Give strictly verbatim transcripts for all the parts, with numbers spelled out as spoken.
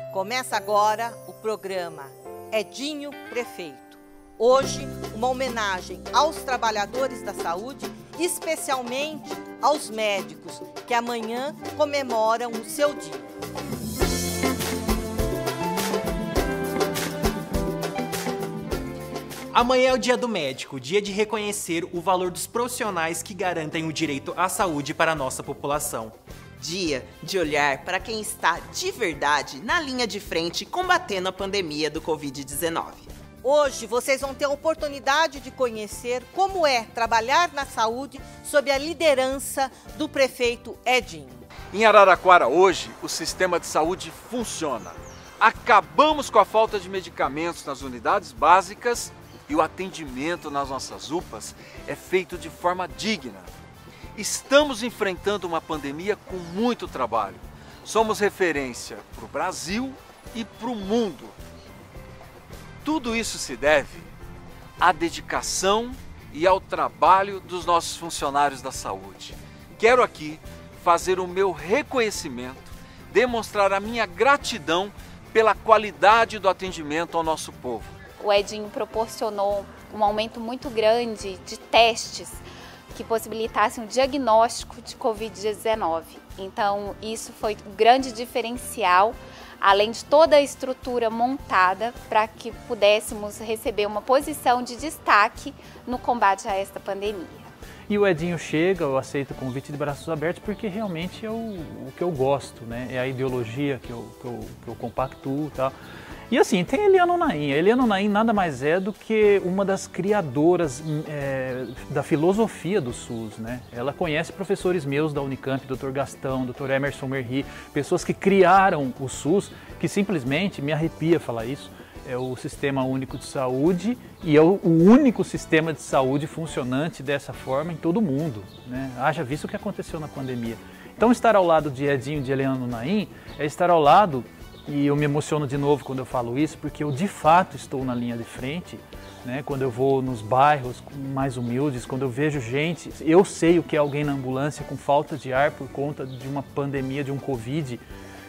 Começa agora o programa Edinho Prefeito. Hoje, uma homenagem aos trabalhadores da saúde, especialmente aos médicos, que amanhã comemoram o seu dia. Amanhã é o Dia do Médico, dia de reconhecer o valor dos profissionais que garantem o direito à saúde para a nossa população. Dia de olhar para quem está de verdade na linha de frente combatendo a pandemia do covid dezenove. Hoje vocês vão ter a oportunidade de conhecer como é trabalhar na saúde sob a liderança do prefeito Edinho. Em Araraquara hoje, o sistema de saúde funciona. Acabamos com a falta de medicamentos nas unidades básicas e o atendimento nas nossas U P As é feito de forma digna. Estamos enfrentando uma pandemia com muito trabalho. Somos referência para o Brasil e para o mundo. Tudo isso se deve à dedicação e ao trabalho dos nossos funcionários da saúde. Quero aqui fazer o meu reconhecimento, demonstrar a minha gratidão pela qualidade do atendimento ao nosso povo. O Edinho proporcionou um aumento muito grande de testes que possibilitassem o diagnóstico de covid dezenove. Então, isso foi um grande diferencial, além de toda a estrutura montada para que pudéssemos receber uma posição de destaque no combate a esta pandemia. E o Edinho chega, eu aceito o convite de braços abertos porque realmente é o, o que eu gosto, né? É a ideologia que eu, que eu, que eu compactuo e tal. E assim, tem a Eliana Naim. A Eliana Naim nada mais é do que uma das criadoras é, da filosofia do SUS, né? Ela conhece professores meus da Unicamp, doutor Gastão, doutor Emerson Merri, pessoas que criaram o SUS, que simplesmente me arrepia falar isso. É o Sistema Único de Saúde e é o único sistema de saúde funcionante dessa forma em todo o mundo, né? Haja visto o que aconteceu na pandemia. Então, estar ao lado de Edinho e de Eliana Naim é estar ao lado. E eu me emociono de novo quando eu falo isso, porque eu de fato estou na linha de frente, né? Quando eu vou nos bairros mais humildes, quando eu vejo gente, eu sei o que é alguém na ambulância com falta de ar por conta de uma pandemia, de um Covid,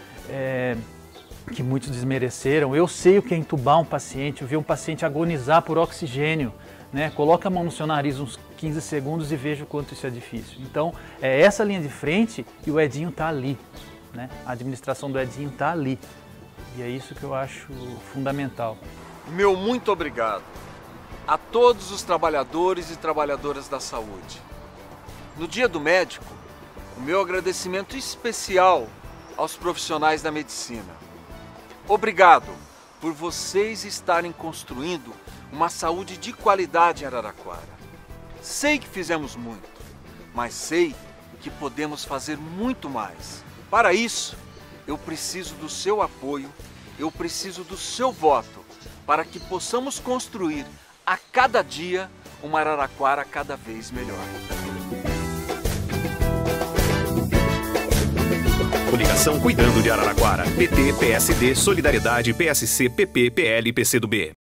é, que muitos desmereceram. Eu sei o que é entubar um paciente, eu ver um paciente agonizar por oxigênio, né? Coloca a mão no seu nariz uns quinze segundos e veja o quanto isso é difícil. Então, é essa linha de frente e o Edinho está ali, né? A administração do Edinho está ali. E é isso que eu acho fundamental. Meu muito obrigado a todos os trabalhadores e trabalhadoras da saúde. No Dia do Médico, o meu agradecimento especial aos profissionais da medicina. Obrigado por vocês estarem construindo uma saúde de qualidade em Araraquara. Sei que fizemos muito, mas sei que podemos fazer muito mais. Para isso, eu preciso do seu apoio, eu preciso do seu voto, para que possamos construir a cada dia uma Araraquara cada vez melhor. Coligação Cuidando de Araraquara. P T, P S D, Solidariedade, P S C, P P, P L e P C do B.